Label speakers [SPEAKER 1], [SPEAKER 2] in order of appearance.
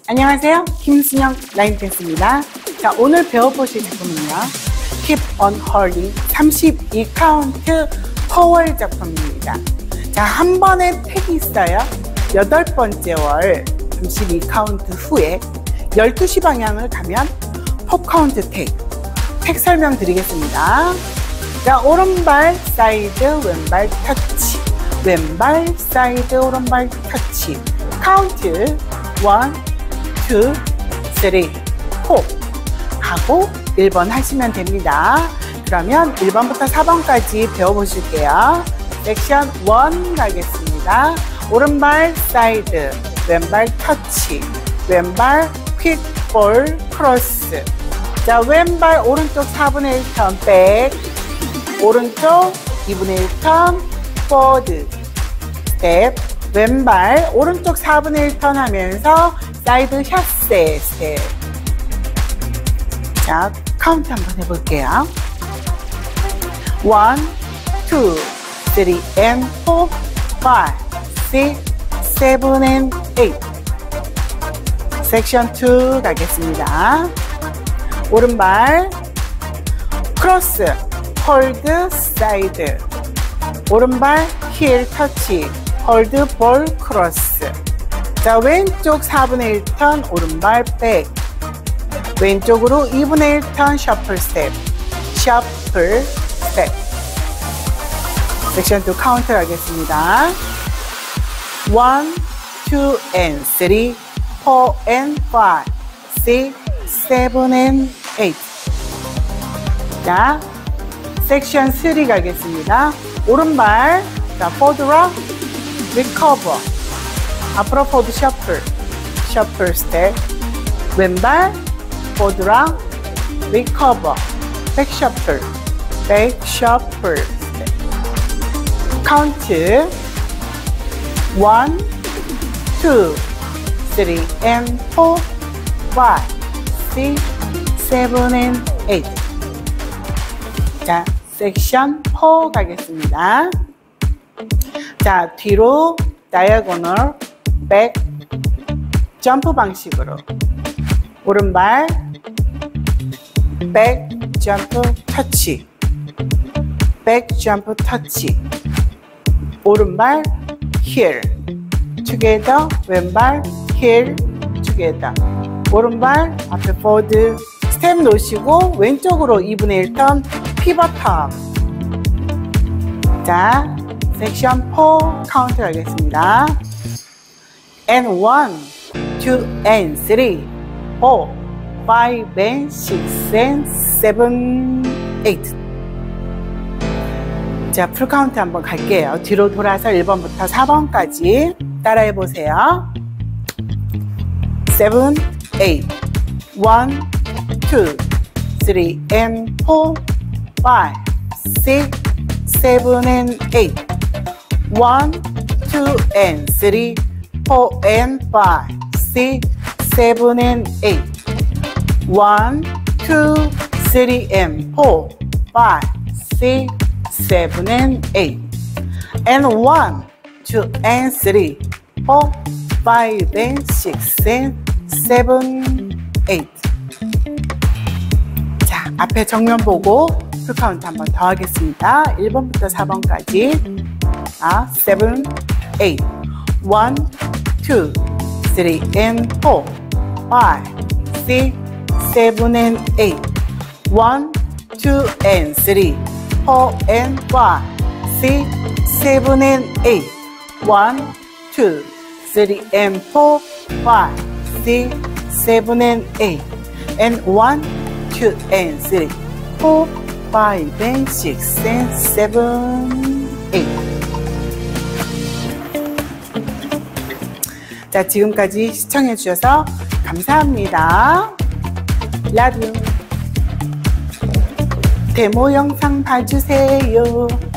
[SPEAKER 1] 안녕하세요. 김순영 라인댄스입니다. 자, 오늘 배워보실 작품은요. Keep on Holding 32카운트 퍼월 작품입니다. 자, 한 번에 택이 있어요. 8번째 월 32카운트 후에 12시 방향을 가면 4카운트 택 설명드리겠습니다. 자, 오른발 사이드 왼발 터치, 왼발 사이드 오른발 터치, 카운트 1, 2, 3, 4 하고 1번 하시면 됩니다. 그러면 1번부터 4번까지 배워보실게요. 섹션 1 가겠습니다. 오른발 사이드, 왼발 터치, 왼발 퀵볼 크로스. 자, 왼발 오른쪽 4분의 1턴 백, 오른쪽 2분의 1턴 포워드 스텝, 왼발 오른쪽 4분의 1턴 하면서 사이드 샷세 스텝. 자, 카운트 한번 해볼게요. 1, 2, 3 and 4, 5, 6, 7 and 8. 섹션 2 가겠습니다. 오른발 크로스 홀드 사이드, 오른발 힐 터치 홀드 볼 크로스. 자, 왼쪽 4분의 1턴 오른발 백, 왼쪽으로 2분의 1턴 셔플 스텝, 셔플 스텝. 섹션 2 카운트 하겠습니다. 1, 2 and 3, 4 and 5, 6, 7 and 8. 자, 섹션 3 가겠습니다. 오른발, 자, 포드락, 리커버, 앞으로 포드 셔플, 셔플 스텝, 왼발, 포드락, 리커버, 백 셔플, 백 셔플 스텝. 카운트 1, 2, 3 and 4, 5, 6, 7 and 8. 자, 섹션 4 가겠습니다. 자, 뒤로 다이아고널 백 점프 방식으로 오른발 백 점프 터치, 백 점프 터치, 오른발 힐 투게더, 왼발 힐 투게더, 오른발 앞에 포드 스텝 놓으시고 왼쪽으로 2분의 1턴 피벗업. 자, 섹션 4 카운트 하겠습니다. And 1, 2 and 3, 4, 5 and 6 and 7, 8. 자, 풀 카운트 한번 갈게요. 뒤로 돌아서 1번부터 4번까지 따라해 보세요. 7, 8, 1, 2, 3 and 4, 5, 6, 7 and 8. 1, 2 and 3, 4 and 5, 6, 7 and 8. 1, 2, 3 and 4, 5, 6, 7 and 8. And 1, 2 and 3, 4, 5 and 6 and 7, 8. 자, 앞에 정면 보고 풀 카운트 한 번 더 하겠습니다. 1번부터 4번까지. 7, 8. 1, 2, 3 and 4, 5, 6, 7 and 8. 1, 2 and 3, 4 and 5, 6, 7 and 8. 1, 2, 3 and 4, 5, 6, 7 and 8. And 1, 2 and 3, 4, 5 and 6 and 7, 8. 자, 지금까지 시청해 주셔서 감사합니다. Love you. 데모 영상 봐주세요.